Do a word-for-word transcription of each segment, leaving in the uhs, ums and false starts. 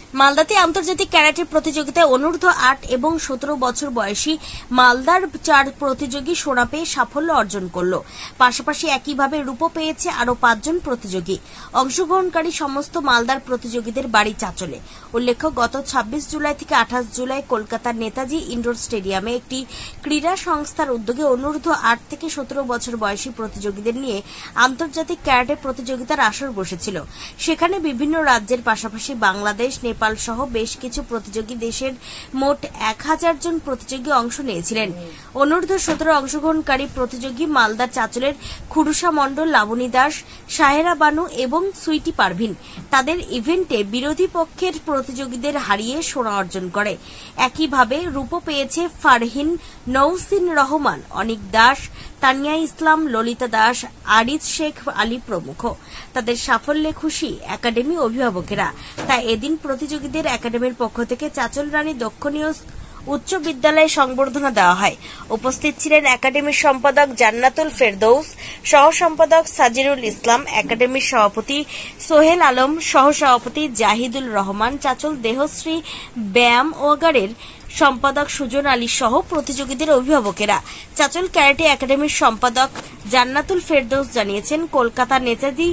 মালদাতে আন্তর্জাতিক ক্যারাটে প্রতিযোগিতায় অনূর্ধ্ব আট এবং সতেরো বছর বয়সী মালদার চার প্রতিযোগী সোনা পেয়ে সাফল্য অর্জন করল। পাশাপাশি একইভাবে রূপো পেয়েছে আরও পাঁচজন প্রতিযোগী। অংশগ্রহণকারী সমস্ত মালদার প্রতিযোগীদের বাড়ি চাঁচলে। উল্লেখ্য, গত ছাব্বিশ জুলাই থেকে আঠাশ জুলাই কলকাতার নেতাজি ইন্ডোর স্টেডিয়ামে একটি ক্রীড়া সংস্থার উদ্যোগে অনূর্ধ্ব আট থেকে সতেরো বছর বয়সী প্রতিযোগীদের নিয়ে আন্তর্জাতিক ক্যারাটে প্রতিযোগিতার আসর বসেছিল। সেখানে বিভিন্ন রাজ্যের পাশাপাশি বাংলাদেশ, নেপাল সহ বেশ কিছু প্রতিযোগী দেশের মোট এক হাজার জন প্রতিযোগী অংশ নিয়েছিলেন। অনূর্ধ্ব সতেরো অংশগ্রহণকারী প্রতিযোগী মালদার চাঁচলের খুরুসা মণ্ডল, লাবণী দাস, সাহেরা বানু এবং সুইটি পারভিন তাদের ইভেন্টে বিরোধী পক্ষের প্রতিযোগীদের হারিয়ে সোনা অর্জন করে। একইভাবে রূপো পেয়েছে ফারহিন, নৌসিন রহমান, অনিক দাস, তানিয়া ইসলাম, ললিতা দাস, আরিজ শেখ আলী প্রমুখ। তাদের সাফল্যে খুশি একাডেমি অভিভাবকেরা। তাই এদিন প্রতিযোগীদের একাডেমির পক্ষ থেকে চাঁচল রানী দক্ষিণীয় উচ্চ বিদ্যালয়ে সংবর্ধনা দেওয়া হয়। উপস্থিত ছিলেন একাডেমির সম্পাদক জান্নাতুল ফেরদৌস, সহ সম্পাদক সাজিরুল ইসলাম, একাডেমির সভাপতি সোহেল আলম, সহ সভাপতি জাহিদুল রহমান, চাঁচল দেহশ্রী ব্যায়াম ওয়াগারের সম্পাদক সুজন আলী সহ প্রতিযোগীদের অভিভাবকেরা। চাঁচল ক্যারাটে একাডেমির সম্পাদক জান্নাতুল ফেরদৌস জানিয়েছেন, কলকাতার নেতাজি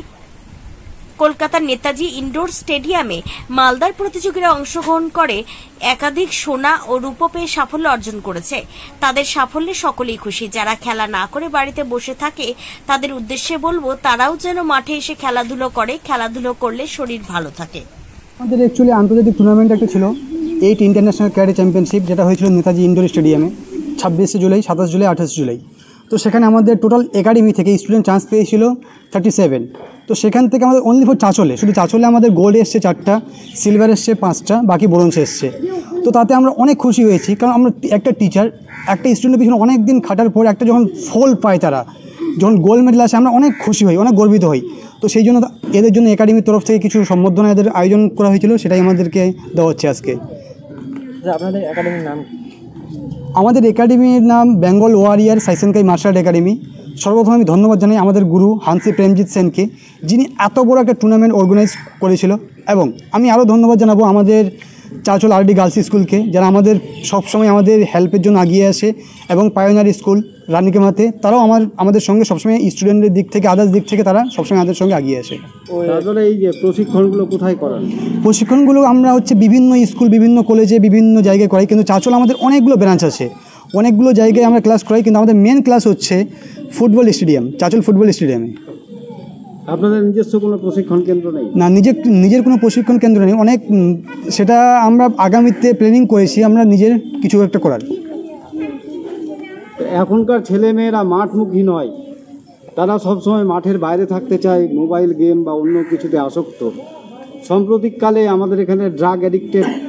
কলকাতার নেতাজি ইন্ডোর স্টেডিয়ামে মালদার প্রতিযোগীরা অংশগ্রহণ করে একাধিক সোনা ও রূপো পেয়ে সাফল্য অর্জন করেছে। তাদের সাফল্যে সকলেই খুশি। যারা খেলা না করে বাড়িতে বসে থাকে তাদের উদ্দেশ্যে বলবো, তারাও যেন মাঠে এসে খেলাধুলো করে। খেলাধুলো করলে শরীর ভালো থাকে। আমাদের অ্যাকচুয়ালি আন্তর্জাতিক টুর্নামেন্ট একটা ছিল, এইট ইন্টারন্যাশনাল ক্যারাটে চ্যাম্পিয়নশিপ, যেটা হয়েছিল নেতাজি ইন্ডোর স্টেডিয়ামে ছাব্বিশে জুলাই, সাতাশ জুলাই, আঠাশ জুলাই। তো সেখানে আমাদের টোটাল একাডেমি থেকে স্টুডেন্ট চান্স পেয়েছিল থার্টি সেভেন। তো সেখান থেকে আমাদের অনলি ফর চাঁচলে, শুধু চাঁচলে আমাদের গোল্ড এসছে চারটা, সিলভার এসছে পাঁচটা, বাকি ব্রোঞ্জ এসছে। তো তাতে আমরা অনেক খুশি হয়েছি, কারণ আমরা একটা টিচার একটা স্টুডেন্টের পিছনে অনেক দিন খাটার পর একটা যখন ফল পায়, তারা যখন গোল্ড মেডেল আসে, আমরা অনেক খুশি হই, অনেক গর্বিত হই। তো সেই জন্য এদের জন্য একাডেমির তরফ থেকে কিছু সম্বর্ধনা এদের আয়োজন করা হয়েছিল, সেটাই আমাদেরকে দেওয়া হচ্ছে আজকে। আপনাদের একাডেমির নাম? আমাদের একাডেমির নাম বেঙ্গল ওয়ারিয়ার সাইসেনকাই মার্শাল আর্ট একাডেমি। সর্বপ্রথম আমি ধন্যবাদ জানাই আমাদের গুরু হানসি প্রেমজিৎ সেনকে, যিনি এত বড় একটা টুর্নামেন্ট অর্গানাইজ করেছিল। এবং আমি আরও ধন্যবাদ জানাবো আমাদের চাঁচল আরডি গার্লস স্কুলকে, যারা আমাদের সবসময় আমাদের হেল্পের জন্য এগিয়ে আসে, এবং পায়োনিয়ার স্কুল রানীকেমাতে, তারাও আমার আমাদের সঙ্গে সবসময় স্টুডেন্টের দিক থেকে, আদার্স দিক থেকে তারা সবসময় আমাদের সঙ্গে এগিয়ে আসে। তাহলে এই যে প্রশিক্ষণগুলো কোথায় করান? প্রশিক্ষণগুলো আমরা হচ্ছে বিভিন্ন স্কুল, বিভিন্ন কলেজে, বিভিন্ন জায়গায় করাই, কিন্তু চাঁচল আমাদের অনেকগুলো ব্রাঞ্চ আছে, অনেকগুলো জায়গায় আমরা ক্লাস করাই, কিন্তু আমাদের মেন ক্লাস হচ্ছে ফুটবল স্টেডিয়াম, চাঁচল ফুটবল স্টেডিয়ামে। আপনাদের নিজস্ব কোনো প্রশিক্ষণ কেন্দ্র নেই? না, নিজের নিজের কোনো প্রশিক্ষণ কেন্দ্র নেই। অনেক সেটা আমরা আগামীতে প্ল্যানিং করেছি, আমরা নিজের কিছু একটা করার। এখনকার ছেলেমেয়েরা মাঠমুখী নয়, তারা সবসময় মাঠের বাইরে থাকতে চায়, মোবাইল গেম বা অন্য কিছুতে আসক্ত। সাম্প্রতিককালে আমাদের এখানে ড্রাগ অ্যাডিক্টেড